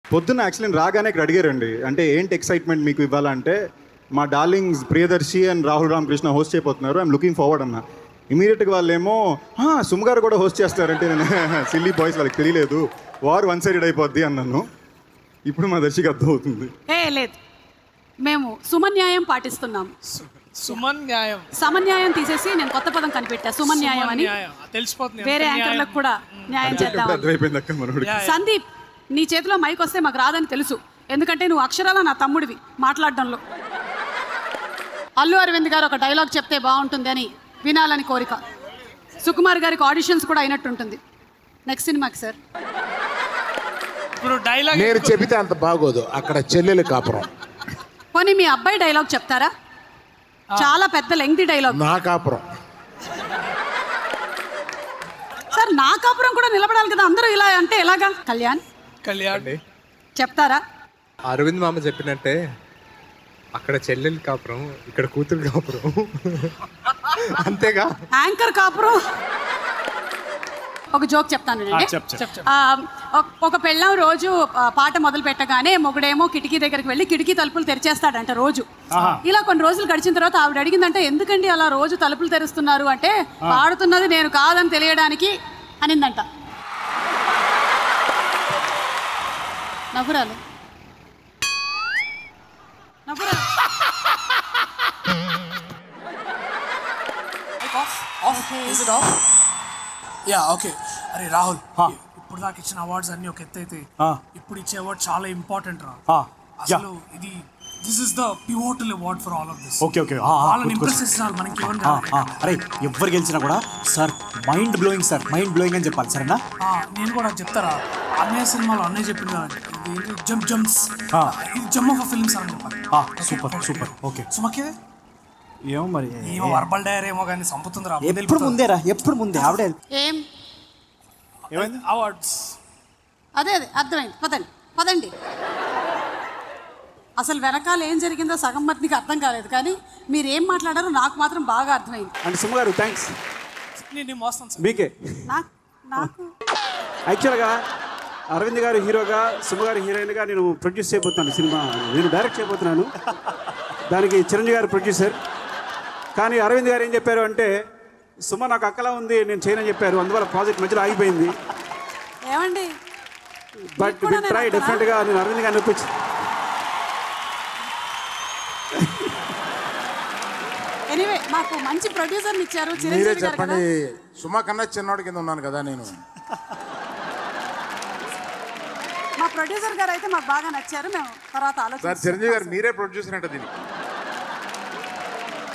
పొద్దున్న యాక్చువల్లీ రాగానే ఇక్కడ అడిగారండి, అంటే ఏంటి ఎక్సైట్మెంట్ మీకు ఇవ్వాలంటే, మా darlings Priyadarshi and Rahul Ramakrishna host చేయబోతున్నారు, ఐఎమ్ లుకింగ్ ఫార్వర్డ్ అన్న. ఇమీడియట్గా వాళ్ళేమో సుమ్ గారు కూడా హోస్ట్ చేస్తారంటే నేను సిల్లీ బాయ్స్ వాళ్ళకి తెలియలేదు, వారు వన్ సైడెడ్ అయిపోద్ది అన్నాను. ఇప్పుడు మా దర్శికి అర్థమవుతుంది. లేదు, మేము సుమన్యాయం పాటిస్తున్నాం. సమన్యాయం తీసేసి నేను కొత్త పదం కనిపెట్టా, సుమన్యాయం అని. వేరే యాంకర్లకు కూడా న్యాయం చేద్దాం. అర్థమైపోయింది అక్క మనోడికి. సందీప్, నీ చేతిలో మైక్ వస్తే మాకు రాదని తెలుసు, ఎందుకంటే నువ్వు అక్షరాల నా తమ్ముడివి మాట్లాడడంలో. అల్లు అరవింద్ గారు ఒక డైలాగ్ చెప్తే బాగుంటుంది అని వినాలని కోరిక. సుకుమార్ గారికి ఆడిషన్స్ కూడా అయినట్టుంటుంది నెక్స్ట్ సినిమాకి. సార్ నేను చెబితే అంత బాగోదు, అక్కడ చెల్లెలు కాపురం. పోనీ మీ అబ్బాయి డైలాగ్ చెప్తారా? చాలా పెద్ద లెంగ్తీ డైలాగ్. నా కాపురం. సార్ నా కాపురం కూడా నిలబడాలి కదా, అందరూ ఇలా అంటే ఎలాగా? కళ్యాణ్ చెప్తారా? అరవింద్ మామ చెప్పినట్టే, అక్కడ చెల్లెలు కాపురం, ఇక్కడ కూతురు కాపురం. అంతేగా. యాంకర్ కాపురం. ఒక జోక్ చెప్తాను. ఒక పెళ్ళాం రోజు పాట మొదలు పెట్టగానే మొగుడేమో కిటికీ దగ్గరికి వెళ్ళి కిటికీ తలుపులు తెరిచేస్తాడంట రోజు. ఇలా కొన్ని రోజులు గడిచిన తర్వాత ఆవిడ అడిగిందంటే, ఎందుకండి అలా రోజు తలుపులు తెరుస్తున్నారు అంటే, పాడుతున్నది నేను కాదని తెలియడానికి అనిందంట. నవ్వురాలు నవ్వురాలు. ఓకే. అరే రాహుల్, ఇప్పుడు దాకా ఇచ్చిన అవార్డ్స్ అన్ని ఒక ఎత్తు అయితే, ఇప్పుడు ఇచ్చే అవార్డ్ చాలా ఇంపార్టెంట్ రా. అసలు ఇది this is the pivotal award for all of this. Okay వాళ్ళని ఇంప్రెస్ చేసినారు మనకి. అరే ఎవరు గెలిచినా కూడా sir mind blowing, sir mind blowing అని చెప్పాలి. సరేనా? నేను కూడా చెప్తారా, అన్నయ్య సినిమాలో అన్నయ్య చెప్పింది కదా, జంప్స్ ఇది జమ్ ఆఫ్ ఫిల్మ్ సార్ అని చెప్పాలి. సూపర్. ఓకే. సుమకే ఏమో మరి, ఏమో వర్బల్ డైర్ ఏమో కానీ సంపుతుందిరా. ఎప్పుడు ముందే ఆవిడే. ఏమైంది? అవార్డ్స్ అదే అర్థమైంది. పదండి. అసలు వెనకాల ఏం జరిగిందో సగం మందికి అర్థం కాలేదు, కానీ మీరు ఏం మాట్లాడారో నాకు మాత్రం బాగా అర్థమైంది. అంటే సుమ గారు థ్యాంక్స్. నేను మోస్తాను సార్. మీకే. నాకు యాక్చువల్గా అరవింద్ గారు హీరోగా, సుమ గారు హీరోయిన్గా నేను ప్రొడ్యూస్ చేయబోతున్నాను సినిమా, నేను డైరెక్ట్ చేయబోతున్నాను. దానికి చిరంజీవి గారు ప్రొడ్యూసర్. కానీ అరవింద్ గారు ఏం చెప్పారు అంటే, సుమ నాకు అక్కలా ఉంది, నేను చేయనని చెప్పారు. అందువల్ల ప్రాజెక్ట్ మధ్యలో ఆగిపోయింది. ఏమండి, బట్ విల్ ట్రై డెఫినెట్గా. నేను అరవింద్ గారిని ఒప్పించి. ఎనీవే మాకు మంచి ప్రొడ్యూసర్ని ఇచ్చారు మీరే చిరంజీవి గారు. చెప్పండి, సుమ కన్నా చిన్నోడి కింద ఉన్నాను కదా నేను. మా ప్రొడ్యూసర్ గారు అయితే మాకు బాగా నచ్చారు. మేము తర్వాత సార్ చిరంజీవి గారు మీరే ప్రొడ్యూసర్ అంటే దీనికి.